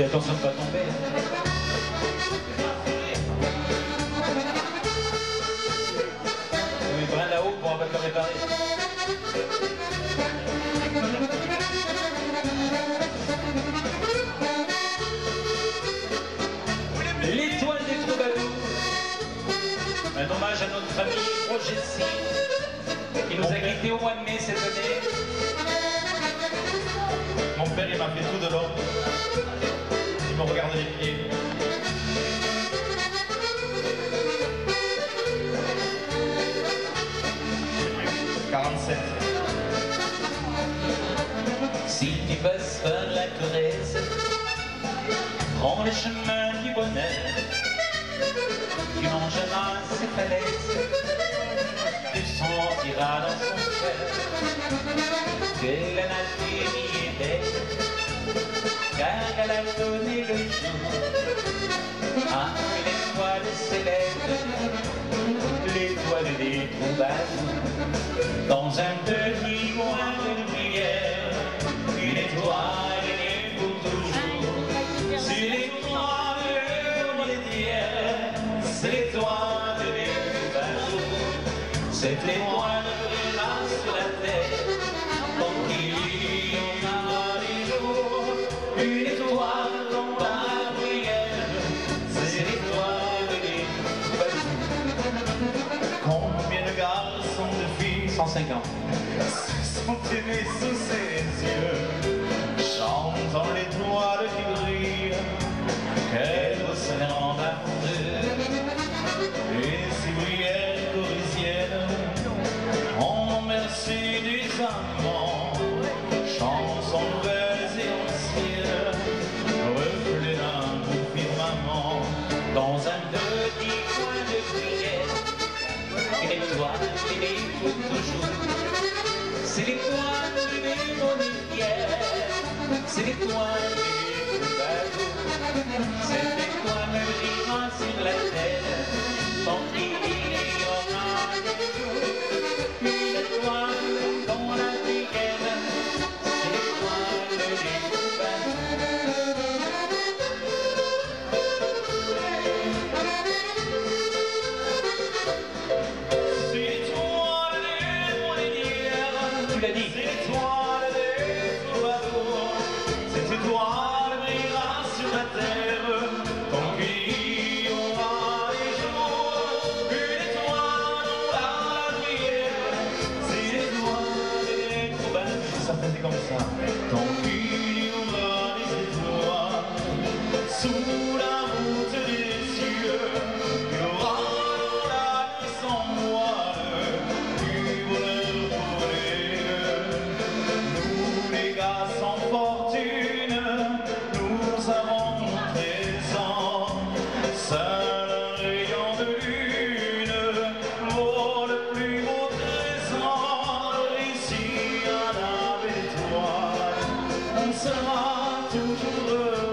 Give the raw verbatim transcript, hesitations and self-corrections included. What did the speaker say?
Fais attention de ne pas tomber. On met brin là-haut pour pas te le réparer. L'étoile des troubadours. Un hommage à notre ami Roger C, qui nous a quittés au mois de mai cette année. Mon père, il m'a fait tout de l'ordre. Il me regardait les pieds. quarante-sept. Si tu passes par la Corrèze, prends le chemin du bonheur. Tu longeras ces falaises, tu sentiras dans son cœur que la nature y est belle, car elle a donné le jour à une étoile céleste, l'étoile des troubadours. Dans un petit coin de lumière, une étoile est pour toujours. C'est l'étoile monétière, c'est l'étoile des troubadours. Cette étoile brillera sur la terre, tant qu'il y en aura des jours. Une étoile dans la bruyère, c'est l'étoile des troubadours. Combien de garçons, de filles cent cinquante. sont aimés sous ses yeux, chantant l'étoile qui brille, qu'elle se rend amoureux. Et ces bruyères corisiennes ont merci des amants, chansons nouvelles et anciennes, reflet d'un beau firmament. Dans un petit coin de prière, une étoile qui est pour toujours. C'est l'étoile des monétières, c'est l'étoile des troubadours. Cette étoile brillera sur la terre, tant qu'il y aura des jours. Une étoile dans la prière, c'est l'étoile des Tu l'as dit. C'est l'étoile des troubadours. Cette étoile brillera sur la terre, tant qu'il y aura des jours. Une étoile dans la lumière, c'est l'étoile des troubadours. Ça faisait comme ça. Tant qu'il y aura des étoiles sous la voûte des cieux, il y aura dans la nuit sans voile du bonheur pour les deux. Nous les gars sans fortune, nous avons mon trésor. Seul un rayon de lune vaut le plus beau trésor. Ici à la belle étoile, on sera toujours heureux.